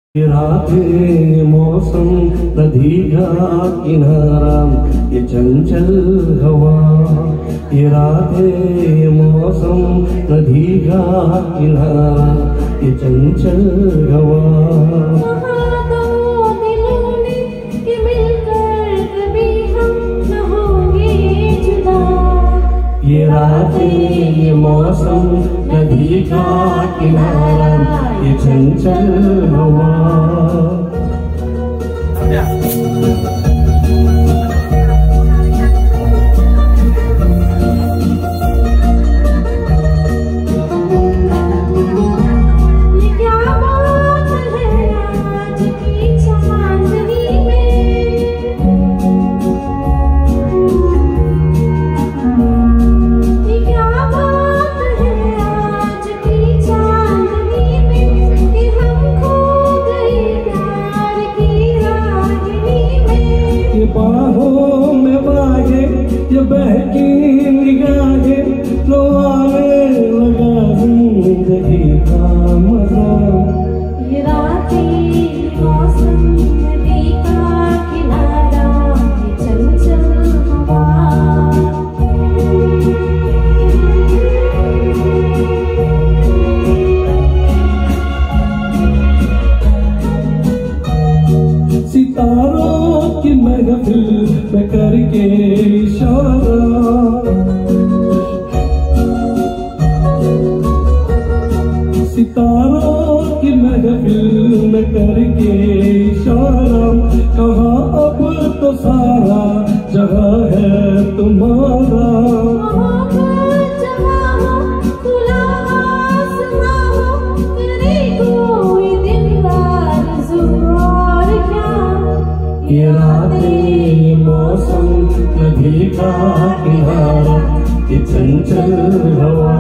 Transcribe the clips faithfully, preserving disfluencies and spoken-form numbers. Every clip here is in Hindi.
ये रातें ये मौसम नदी का किनारा ये चंचल हवा। ये रातें ये मौसम नदी का किनारा ये चंचल हवा। ये रातें ये मौसम नदी का किनारा ये चंचल हवा। बाहों में बागे ये बहकी निगाहें लो आने लगा जिंदगी का मजा। ये रातें मौसम नदी का किनारा ये चंचल हवा। सितारों की महफिल में करके इशारा, सितारों की महफिल में करके इशारा, कहा अब तो सारा जगह है तुम्हारा। ये रातें मौसम नदी का किनारा ये चंचल हवा।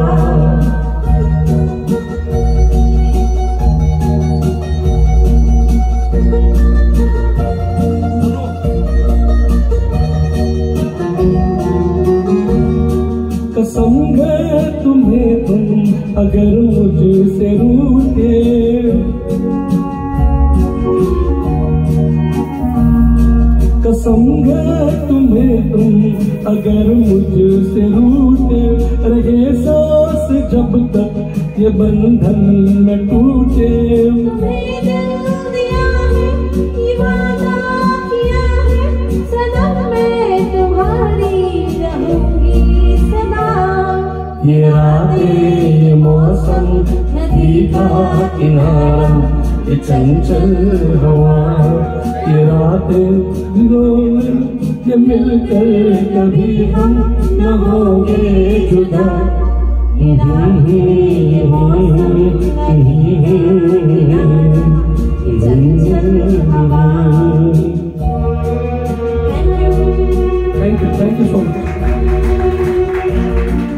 कसम है तुम्हें तुम अगर मुझसे रूठे, कसम है तुम्हें तुम अगर मुझसे रूठे, रहे सांस जब तक ये बंधन न टूटे। तुम्हें दिल दिया है ये वादा किया है, सनम मैं तुम्हारी रहूंगी सदा। ये रातें ये मौसम नदी का किनारा ये चंचल हवा। ये रातें ये मिलकर कभी हम न होंगे जुदा।